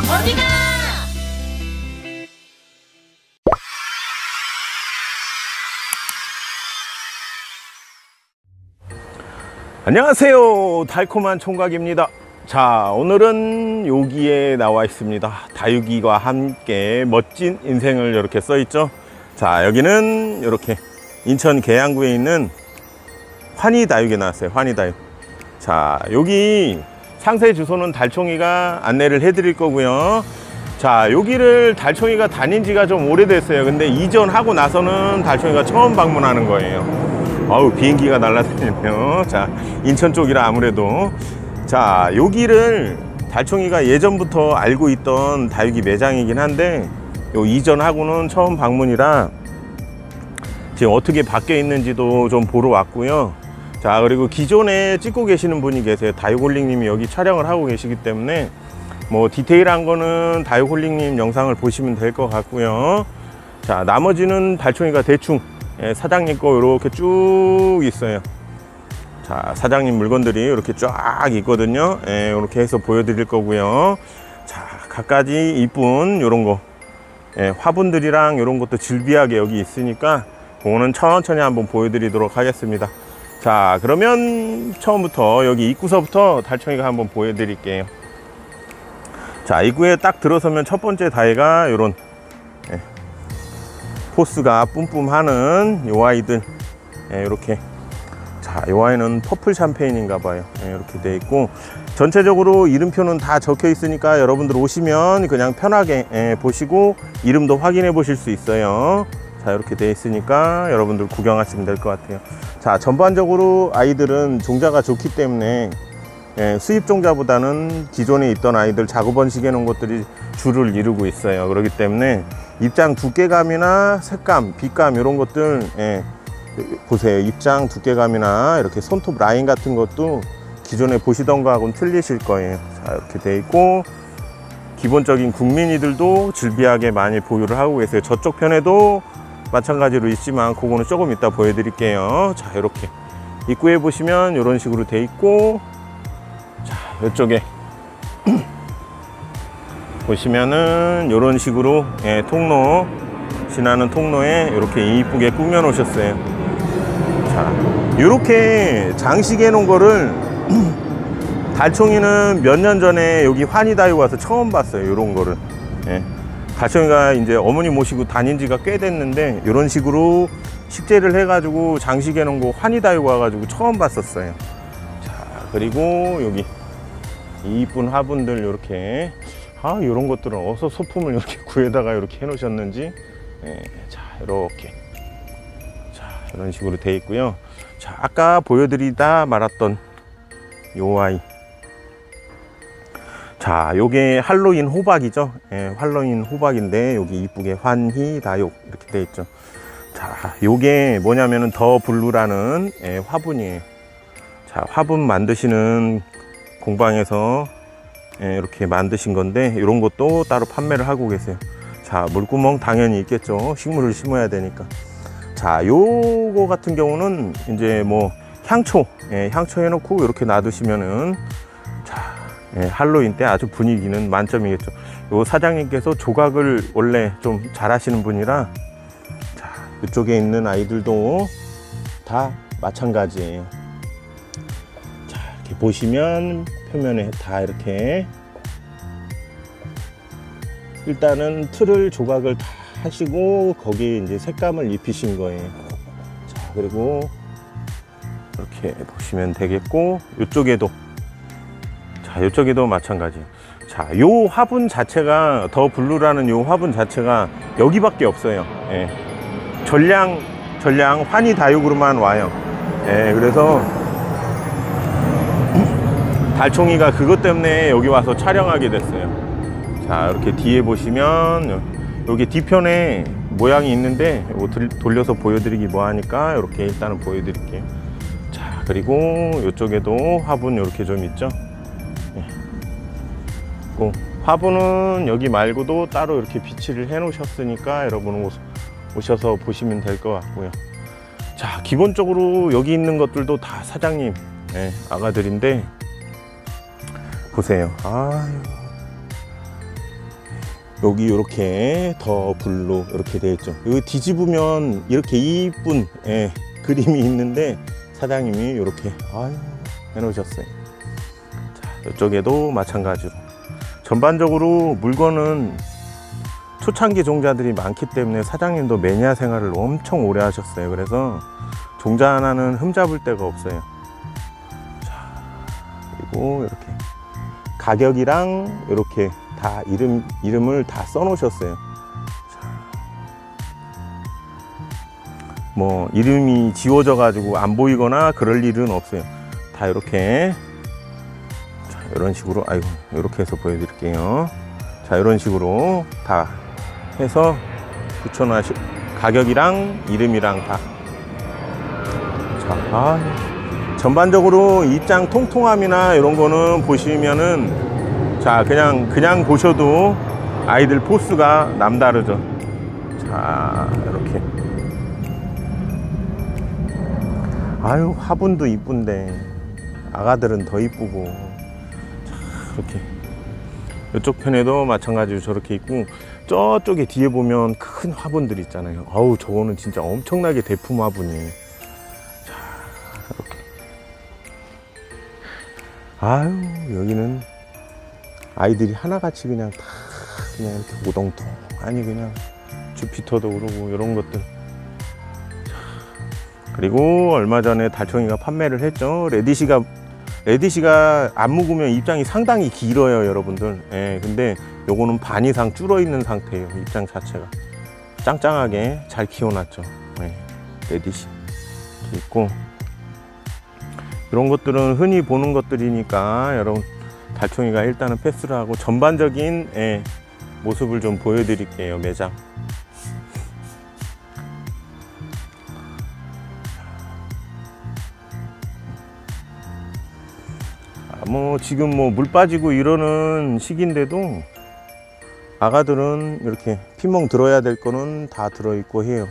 어디가? 안녕하세요, 달콤한 총각입니다. 자, 오늘은 여기에 나와 있습니다. 다육이와 함께 멋진 인생을 이렇게 써 있죠. 자, 여기는 이렇게 인천 계양구에 있는 환희다육에 나왔어요. 환희다육. 자, 여기 상세 주소는 달총이가 안내를 해 드릴 거고요. 자, 여기를 달총이가 다닌 지가 좀 오래됐어요. 근데 이전하고 나서는 달총이가 처음 방문하는 거예요. 어우, 비행기가 날아다니네요. 자, 인천 쪽이라 아무래도. 자, 여기를 달총이가 예전부터 알고 있던 다육이 매장이긴 한데 요 이전하고는 처음 방문이라 지금 어떻게 바뀌어 있는지도 좀 보러 왔고요. 자, 그리고 기존에 찍고 계시는 분이 계세요. 다육홀릭님이 여기 촬영을 하고 계시기 때문에 뭐 디테일한 거는 다육홀릭님 영상을 보시면 될 것 같고요. 자, 나머지는 달총이가 대충 사장님 거 이렇게 쭉 있어요. 자, 사장님 물건들이 이렇게 쫙 있거든요. 이렇게 해서 보여드릴 거고요. 자, 갖가지 이쁜 요런 거 화분들이랑 요런 것도 즐비하게 여기 있으니까 그거는 천천히 한번 보여드리도록 하겠습니다. 자, 그러면 처음부터 여기 입구서부터 달총이가 한번 보여드릴게요. 자, 입구에 딱 들어서면 첫 번째 다이가 요런 포스가 뿜뿜하는 요 아이들 이렇게. 자, 요 아이는 퍼플 샴페인인가 봐요. 이렇게 돼 있고 전체적으로 이름표는 다 적혀 있으니까 여러분들 오시면 그냥 편하게 보시고 이름도 확인해 보실 수 있어요. 자, 이렇게 돼 있으니까 여러분들 구경하시면 될 것 같아요. 자, 전반적으로 아이들은 종자가 좋기 때문에 수입 종자보다는 기존에 있던 아이들 작업 번식해 놓은 것들이 주를 이루고 있어요. 그렇기 때문에 입장 두께감이나 색감, 빛감 이런 것들 보세요. 입장 두께감이나 이렇게 손톱 라인 같은 것도 기존에 보시던 거하고는 틀리실 거예요. 자, 이렇게 돼 있고 기본적인 국민이들도 즐비하게 많이 보유를 하고 계세요. 저쪽 편에도 마찬가지로 있지만 그거는 조금 이따 보여드릴게요. 자, 이렇게 입구에 보시면 이런 식으로 돼 있고, 자, 이쪽에 보시면은 이런 식으로 통로, 지나는 통로에 이렇게 이쁘게 꾸며 놓으셨어요. 자, 이렇게 장식해 놓은 거를 달총이는 몇 년 전에 여기 환희다육 와서 처음 봤어요. 이런 거를. 달총이가 이제 어머니 모시고 다닌 지가 꽤 됐는데 이런 식으로 식재를 해가지고 장식해 놓은 거 환희다육 와가지고 처음 봤었어요. 자, 그리고 여기 이쁜 화분들 이렇게, 아, 이런 것들은 어서 소품을 이렇게 구해다가 이렇게 해 놓으셨는지. 자, 이렇게. 자, 이런 식으로 돼 있고요. 자, 아까 보여드리다 말았던 요 아이. 자, 요게 할로윈 호박이죠. 할로윈 호박인데 여기 이쁘게 환희다육 이렇게 돼 있죠. 자, 요게 뭐냐면은 더 블루라는 화분이에요. 자, 화분 만드시는 공방에서 이렇게 만드신 건데 이런 것도 따로 판매를 하고 계세요. 자, 물구멍 당연히 있겠죠. 식물을 심어야 되니까. 자, 요거 같은 경우는 이제 뭐 향초, 향초 해놓고 이렇게 놔두시면은, 자, 할로윈 때 아주 분위기는 만점이겠죠. 요 사장님께서 조각을 원래 좀 잘 하시는 분이라, 자, 이쪽에 있는 아이들도 다 마찬가지예요. 자, 이렇게 보시면 표면에 다 이렇게 일단은 틀을 조각을 다 하시고 거기에 이제 색감을 입히신 거예요. 자, 그리고 이렇게 보시면 되겠고, 이쪽에도, 자, 이쪽에도 마찬가지. 자, 요 화분 자체가, 더 블루라는 요 화분 자체가 여기밖에 없어요. 전량 환희다육으로만 와요. 그래서 달총이가 그것 때문에 여기 와서 촬영하게 됐어요. 자, 이렇게 뒤에 보시면 여기 뒤편에 모양이 있는데 이거 돌려서 보여드리기 뭐하니까 이렇게 일단은 보여드릴게요. 자, 그리고 이쪽에도 화분 이렇게 좀 있죠. 화분은 여기 말고도 따로 이렇게 비치를 해 놓으셨으니까 여러분 오셔서 보시면 될 것 같고요. 자, 기본적으로 여기 있는 것들도 다 사장님 아가들인데 보세요. 아유, 여기 이렇게 더 블루 이렇게 되어 있죠. 여기 뒤집으면 이렇게 이쁜 그림이 있는데 사장님이 이렇게 해놓으셨어요. 자, 이쪽에도 마찬가지로 전반적으로 물건은 초창기 종자들이 많기 때문에 사장님도 매니아 생활을 엄청 오래 하셨어요. 그래서 종자 하나는 흠잡을 데가 없어요. 자, 그리고 이렇게 가격이랑 이렇게 다 이름을 다 써놓으셨어요. 뭐 이름이 지워져 가지고 안 보이거나 그럴 일은 없어요. 다 이렇게 자, 이런 식으로 이렇게 해서 보여드릴게요. 자, 이런 식으로 다 해서 붙여놔시 가격이랑 이름이랑 다. 자, 전반적으로 입장 통통함이나 이런 거는 보시면은 자 그냥 보셔도 아이들 포스가 남다르죠. 자, 이렇게 화분도 이쁜데 아가들은 더 이쁘고. 자, 이렇게 이쪽 편에도 마찬가지로 저렇게 있고, 저쪽에 뒤에 보면 큰 화분들 있잖아요. 저거는 진짜 엄청나게 대품 화분이에요. 자, 이렇게 여기는 아이들이 하나같이 그냥 다 그냥 이렇게 오동통 아니 그냥 주피터도 그러고 이런 것들. 그리고 얼마 전에 달총이가 판매를 했죠. 레디시가 안 묵으면 입장이 상당히 길어요, 여러분들. 근데 요거는 반 이상 줄어 있는 상태예요. 입장 자체가 짱짱하게 잘 키워놨죠. 레디시 있고, 이런 것들은 흔히 보는 것들이니까 여러분 달총이가 일단은 패스를 하고 전반적인 모습을 좀 보여드릴게요. 매장. 지금 물 빠지고 이러는 시기인데도 아가들은 이렇게 피멍 들어야 될 거는 다 들어있고 해요.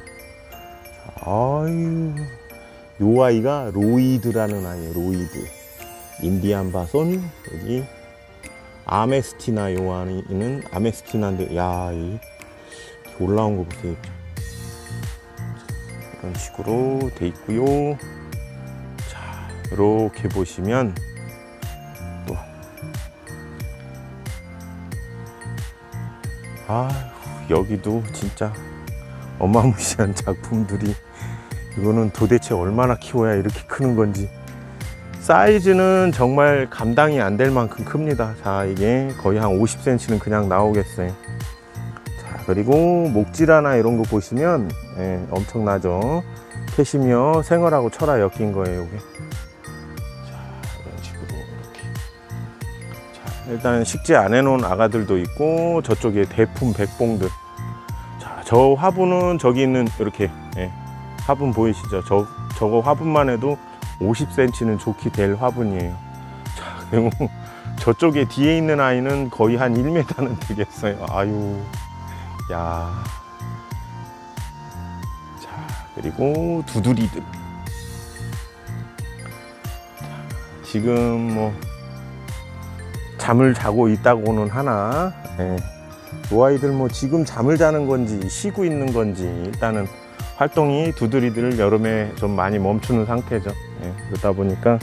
요 아이가 로이드라는 아이예요. 로이드. 인디안 바손. 여기 아메스티나. 요 아이는 아메스티나인데 이 올라온 거 보세요. 이런 식으로 돼 있고요. 자, 이렇게 보시면 또 여기도 진짜 어마무시한 작품들이. 이거는 도대체 얼마나 키워야 이렇게 크는 건지. 사이즈는 정말 감당이 안 될 만큼 큽니다. 자, 이게 거의 한 50cm는 그냥 나오겠어요. 자, 그리고 목질하나 이런 거 보시면 엄청나죠. 캐시미어 생얼하고 철화 엮인 거예요, 이게. 자, 이런 식으로 이렇게. 자, 일단 식재 안 해놓은 아가들도 있고, 저쪽에 대품 백봉들. 자, 저 화분은 저기 있는 이렇게 화분 보이시죠? 저거 화분만 해도 50cm는 좋게 될 화분이에요. 자, 그리고 저쪽에 뒤에 있는 아이는 거의 한 1m는 되겠어요. 야. 자, 그리고 두드리들. 지금 잠을 자고 있다고는 하나, 이 아이들 지금 잠을 자는 건지 쉬고 있는 건지 일단은 활동이 두드리들 여름에 좀 많이 멈추는 상태죠. 그러다 보니까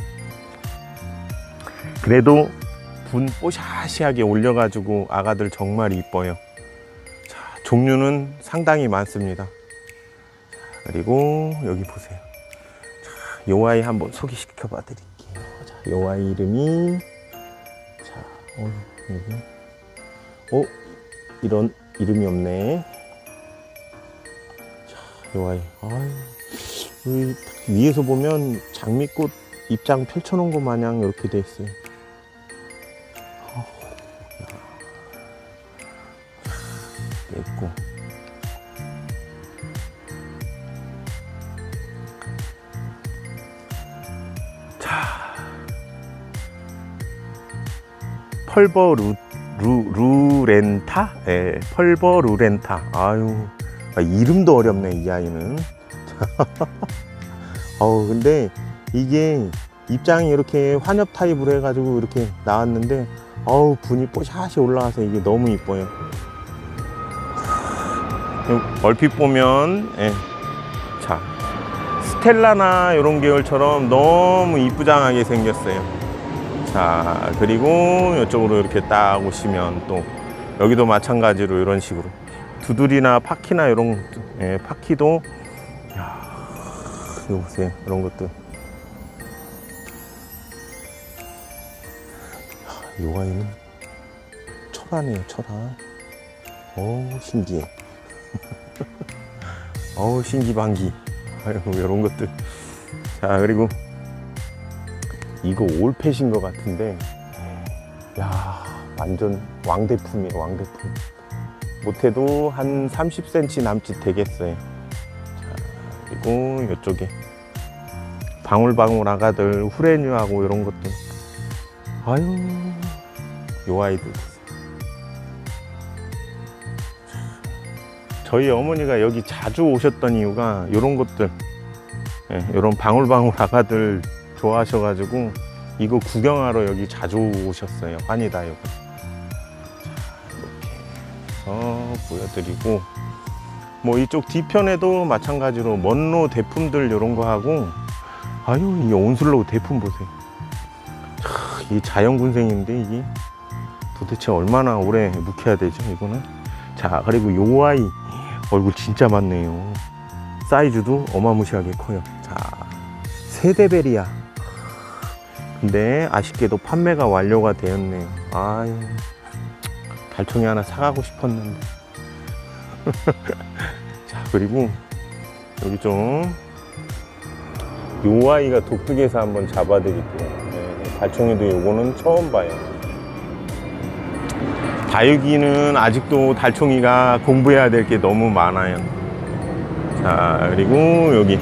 그래도 분 뽀샤시하게 올려가지고 아가들 정말 이뻐요. 자, 종류는 상당히 많습니다. 자, 그리고 여기 보세요. 자, 요 아이 한번 소개시켜 봐 드릴게요. 자, 요 아이 이름이 여기 이런 이름이 없네. 요 아이. 위에서 보면 장미꽃 입장 펼쳐놓은 것 마냥 이렇게 돼 있어요. 있고. 자, 펄버 루렌타? 펄버 루렌타. 이름도 어렵네, 이 아이는. 근데 이게 입장이 이렇게 환엽 타입으로 해가지고 이렇게 나왔는데 분이 뽀샤시 올라와서 이게 너무 이뻐요. 얼핏 보면, 예. 자, 스텔라나 이런 계열처럼 너무 이쁘장하게 생겼어요. 자, 그리고 이쪽으로 이렇게 딱 오시면 또 여기도 마찬가지로 이런 식으로 두들이나 파키나 이런, 예, 파키도, 야, 이거 보세요. 이런 것들. 이 아이는 철화네요, 철화. 어우, 신기해. 어우, 신기반기. 아이고, 이런 것들. 자, 그리고 이거 올펫인 것 같은데, 야, 완전 왕대품이에요, 왕대품. 못해도 한 30cm 남짓 되겠어요. 자, 그리고 이쪽에 방울방울 아가들, 후레뉴하고 이런 것들. 아유, 요 아이들. 저희 어머니가 여기 자주 오셨던 이유가 이런 것들, 예, 이런 방울방울 아가들 좋아하셔가지고 이거 구경하러 여기 자주 오셨어요. 환희다육을. 자, 이렇게 해서 보여드리고, 뭐 이쪽 뒤편에도 마찬가지로 먼로 대품들 이런 거 하고, 아유, 이 온슬로우 대품 보세요. 이 자연군생인데 이게 도대체 얼마나 오래 묵혀야 되죠, 이거는. 자, 그리고 요 아이 얼굴 진짜 많네요. 사이즈도 어마무시하게 커요. 자, 세데베리아. 근데 아쉽게도 판매가 완료가 되었네요. 아유, 달총이 하나 사가고 싶었는데. 자, 그리고 여기 좀 요 아이가 독특해서 한번 잡아 드릴게요. 네, 달총이도 요거는 처음 봐요. 다육이는 아직도 달총이가 공부해야 될 게 너무 많아요. 자, 그리고 여기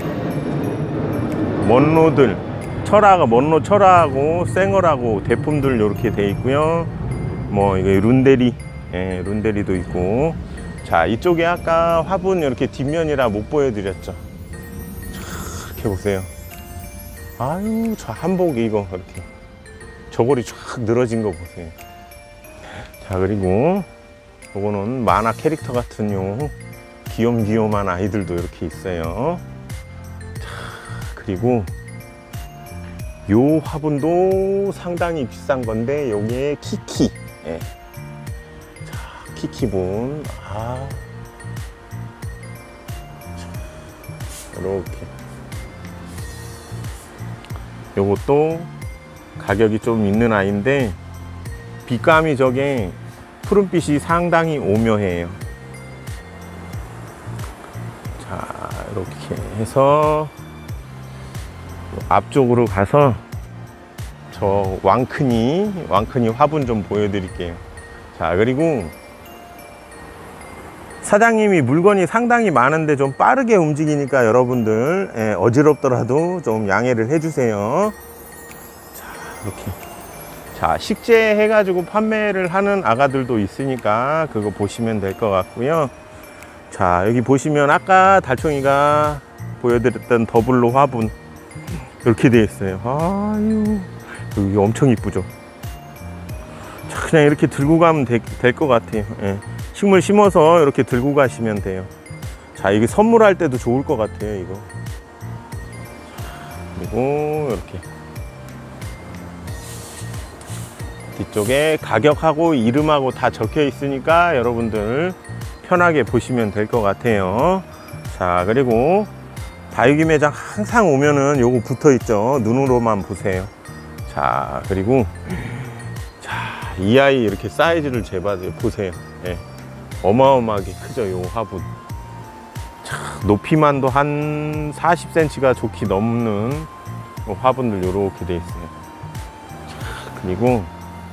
먼로들, 철화가, 먼로 철화하고 생얼하고 대품들 이렇게 돼 있고요. 뭐 이거 룬데리, 예, 룬데리도 있고. 자, 이쪽에 아까 화분 이렇게 뒷면이라 못 보여드렸죠. 이렇게 보세요. 아유, 저 한복이 이거 이렇게 저고리 쫙 늘어진 거 보세요. 자, 그리고 요거는 만화 캐릭터 같은 요 귀염귀염한 아이들도 이렇게 있어요. 자, 그리고 요 화분도 상당히 비싼 건데 요게 키키. 예. 자, 키키분. 아, 이렇게 요것도 가격이 좀 있는 아이인데 빛감이 저게 푸른빛이 상당히 오묘해요. 자, 이렇게 해서 앞쪽으로 가서 저 왕큰이 화분 좀 보여드릴게요. 자, 그리고 사장님이 물건이 상당히 많은데 좀 빠르게 움직이니까 여러분들, 예, 어지럽더라도 좀 양해를 해주세요. 자, 이렇게. 자, 식재 해가지고 판매를 하는 아가들도 있으니까 그거 보시면 될 것 같고요. 자, 여기 보시면 아까 달총이가 보여드렸던 더블로 화분 이렇게 되어 있어요. 아유, 여기 엄청 이쁘죠. 자, 그냥 이렇게 들고 가면 될 것 같아요. 예. 식물 심어서 이렇게 들고 가시면 돼요. 자, 이게 선물할 때도 좋을 것 같아요, 이거. 그리고 이렇게 뒤쪽에 가격하고 이름하고 다 적혀 있으니까 여러분들 편하게 보시면 될 것 같아요. 자, 그리고 다육이 매장 항상 오면은 요거 붙어 있죠. 눈으로만 보세요. 자, 그리고 자, 이 아이 이렇게 사이즈를 재봐도 보세요. 예. 어마어마하게 크죠, 요 화분. 자, 높이만도 한 40cm가 좋게 넘는 요 화분들 요렇게 돼 있어요. 자, 그리고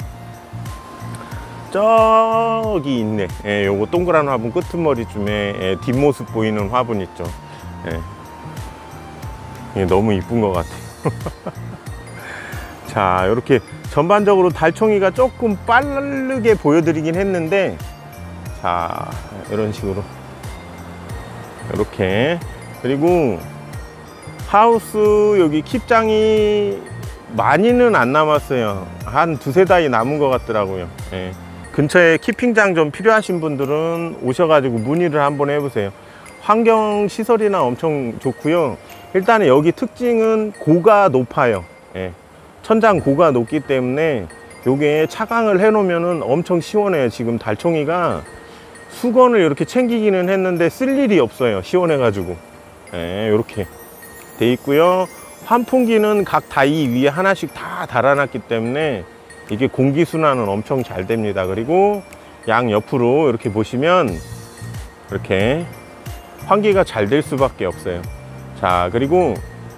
저기 있네. 예, 요거 동그란 화분 끄트머리쯤에, 예, 뒷모습 보이는 화분 있죠. 예. 예, 너무 이쁜 것 같아요. 자, 이렇게 전반적으로 달총이가 조금 빠르게 보여드리긴 했는데, 자, 이런 식으로 이렇게. 그리고 하우스 여기 킵장이 많이는 안 남았어요. 한 두세 다이 남은 것 같더라고요. 예. 그 근처에 키핑장 좀 필요하신 분들은 오셔가지고 문의를 한번 해보세요. 환경 시설이나 엄청 좋고요. 일단은 여기 특징은 고가 높아요. 예. 천장 고가 높기 때문에 요게 차광을 해 놓으면은 엄청 시원해요. 지금 달총이가 수건을 이렇게 챙기기는 했는데 쓸 일이 없어요. 시원해 가지고. 예, 이렇게 돼 있고요. 환풍기는 각 다이 위에 하나씩 다 달아놨기 때문에 이게 공기 순환은 엄청 잘 됩니다. 그리고 양 옆으로 이렇게 보시면 이렇게 환기가 잘 될 수밖에 없어요. 자, 그리고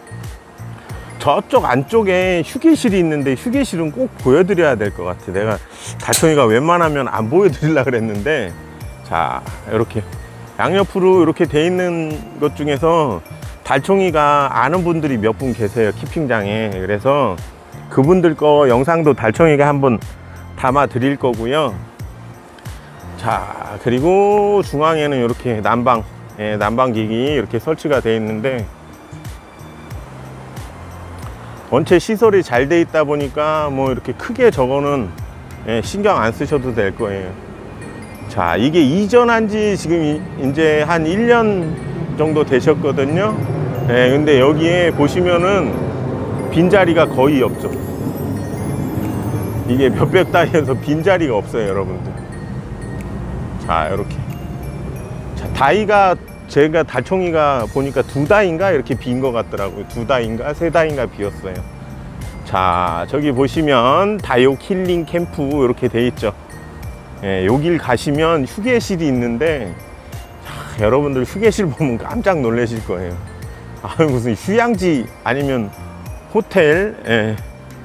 저쪽 안쪽에 휴게실이 있는데 휴게실은 꼭 보여드려야 될 것 같아. 내가 달총이가 웬만하면 안 보여드리려고 그랬는데, 자, 이렇게 양옆으로 이렇게 돼 있는 것 중에서 달총이가 아는 분들이 몇 분 계세요, 키핑장에. 그래서 그분들 거 영상도 달총이가 한번 담아 드릴 거고요. 자, 그리고 중앙에는 이렇게 난방, 예, 난방기기 이렇게 설치가 되어 있는데, 원체 시설이 잘 돼 있다 보니까 뭐 이렇게 크게 저거는, 예, 신경 안 쓰셔도 될 거예요. 자, 이게 이전한 지 지금 이제 한 1년 정도 되셨거든요. 예, 근데 여기에 보시면은 빈자리가 거의 없죠. 이게 몇백 다이에서 빈자리가 없어요, 여러분들. 자, 이렇게. 자, 다이가 제가 달총이가 보니까 2다인가 이렇게 빈 것 같더라고요. 2다인가 3다인가 비었어요. 자, 저기 보시면 다이옥 힐링 캠프 이렇게 돼 있죠. 예, 여길 가시면 휴게실이 있는데, 자, 여러분들 휴게실 보면 깜짝 놀라실 거예요. 아, 무슨 휴양지 아니면 호텔, 예,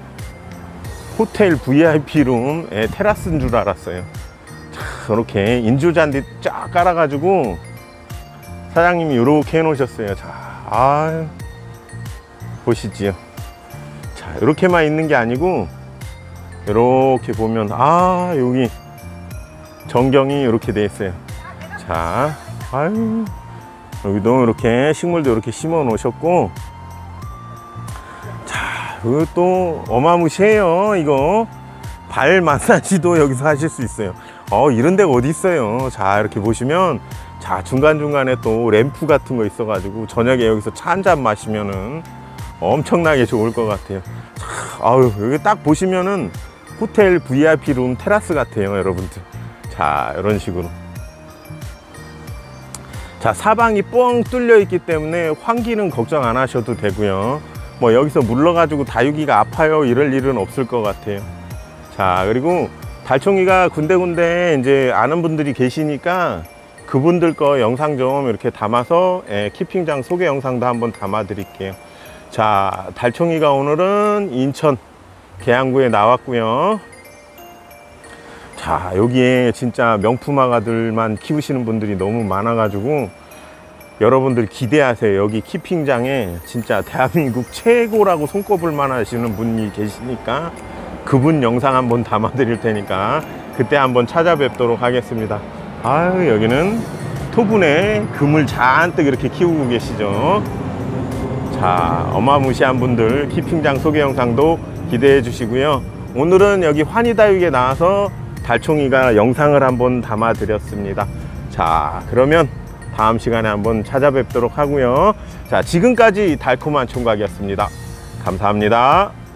호텔 VIP룸, 예, 테라스인 줄 알았어요. 자, 이렇게 인조잔디 쫙 깔아가지고 사장님이 이렇게 해놓으셨어요. 자, 보시지요. 자, 이렇게만 있는 게 아니고 이렇게 보면, 여기 전경이 이렇게 돼 있어요. 자, 여기도 이렇게 식물도 이렇게 심어 놓으셨고, 자, 이거 또 어마무시해요. 이거 발 마사지도 여기서 하실 수 있어요. 이런 데가 어디 있어요. 자, 이렇게 보시면, 자, 중간중간에 또 램프 같은 거 있어 가지고 저녁에 여기서 차 한잔 마시면은 엄청나게 좋을 것 같아요. 자, 여기 딱 보시면은 호텔 VIP 룸 테라스 같아요, 여러분들. 자, 이런 식으로. 자, 사방이 뻥 뚫려 있기 때문에 환기는 걱정 안 하셔도 되고요. 뭐 여기서 물러가지고 다육이가 아파요 이럴 일은 없을 것 같아요. 자, 그리고 달총이가 군데군데 이제 아는 분들이 계시니까 그분들 거 영상 좀 이렇게 담아서, 예, 키핑장 소개 영상도 한번 담아 드릴게요. 자, 달총이가 오늘은 인천 계양구에 나왔고요. 자, 여기에 진짜 명품 아가들만 키우시는 분들이 너무 많아 가지고 여러분들 기대하세요. 여기 키핑장에 진짜 대한민국 최고라고 손꼽을만 하시는 분이 계시니까 그분 영상 한번 담아 드릴 테니까 그때 한번 찾아뵙도록 하겠습니다. 여기는 토분에 금을 잔뜩 이렇게 키우고 계시죠. 자, 어마무시한 분들 키핑장 소개 영상도 기대해 주시고요. 오늘은 여기 환희다육에 나와서 달총이가 영상을 한번 담아 드렸습니다. 자, 그러면 다음 시간에 한번 찾아뵙도록 하고요. 자, 지금까지 달콤한 총각이었습니다. 감사합니다.